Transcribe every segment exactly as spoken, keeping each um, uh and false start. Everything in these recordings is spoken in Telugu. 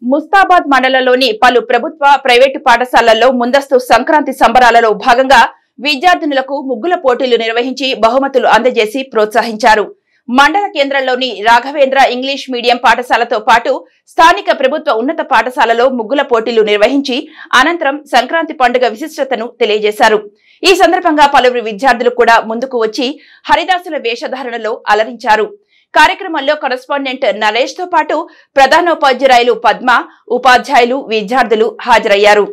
ముస్తాబాద్ మండలంలోని పలు ప్రభుత్వ ప్రైవేటు పాఠశాలల్లో ముందస్తు సంక్రాంతి సంబరాలలో భాగంగా విద్యార్థినులకు ముగ్గుల పోటీలు నిర్వహించి బహుమతులు అందజేసి ప్రోత్సహించారు. మండల కేంద్రంలోని రాఘవేంద్ర ఇంగ్లీష్ మీడియం పాఠశాలతో పాటు స్థానిక ప్రభుత్వ ఉన్నత పాఠశాలలో ముగ్గుల పోటీలు నిర్వహించి అనంతరం సంక్రాంతి పండుగ విశిష్టతను తెలియజేశారు. ఈ సందర్భంగా పలువురు విద్యార్థులు కూడా ముందుకు వచ్చి హరిదాసుల వేషధారణలో అలరించారు. కార్యక్రమంలో కరెస్పాండెంట్ నరేష్ తో పాటు ప్రధానోపాధ్యాయులు పద్మ, ఉపాధ్యాయులు, విద్యార్థులు హాజరయ్యారు.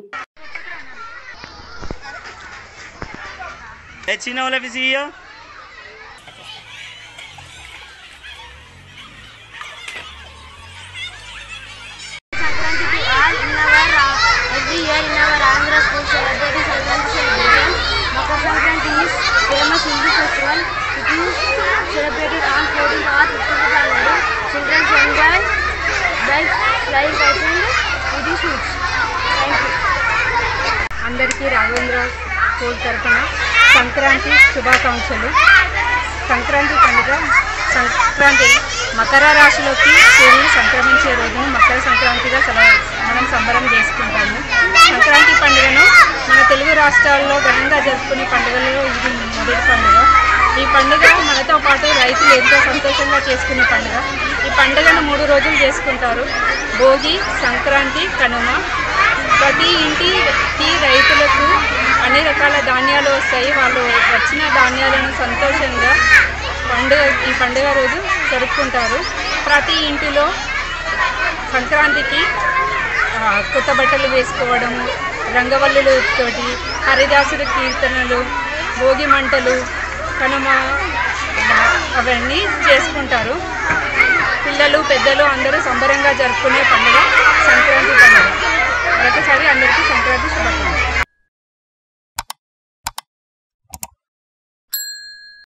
Celebrated on fourteenth August fiftieth January. Children enjoy bikes, flying kites and eating sweets. Thank you. అందరికీ రాఘవేంద్ర స్కూల్ తరఫున సంక్రాంతి శుభాకాంక్షలు. సంక్రాంతి పండుగ సంక్రాంతి మకర రాశిలోకి సూర్యుడు సంక్రమించే రోజును మకర సంక్రాంతిగా మనం సంబరం చేసుకుంటాము. సంక్రాంతి పండుగను మన తెలుగు రాష్ట్రాల్లో ఘనంగా జరుపుకునే పండుగలలో ఇది మొదటి పండుగ. ఈ పండుగ మనతో పాటు రైతులు ఎంతో సంతోషంగా చేసుకునే పండుగ. ఈ పండుగను మూడు రోజులు చేసుకుంటారు. భోగి, సంక్రాంతి, కనుమ. ప్రతి ఇంటికి రైతులకు అన్ని రకాల ధాన్యాలు వస్తాయి. వాళ్ళు వచ్చిన ధాన్యాలను సంతోషంగా పండుగ ఈ పండుగ రోజు జరుపుకుంటారు. ప్రతి ఇంటిలో సంక్రాంతికి కొత్త బట్టలు వేసుకోవడము, రంగవల్లులతోటి హరిదాసుల కీర్తనలు, భోగి మంటలు, కనుమ అవన్నీ చేసుకుంటారు. పిల్లలు, పెద్దలు అందరూ సంబరంగా జరుపుకునే పండుగ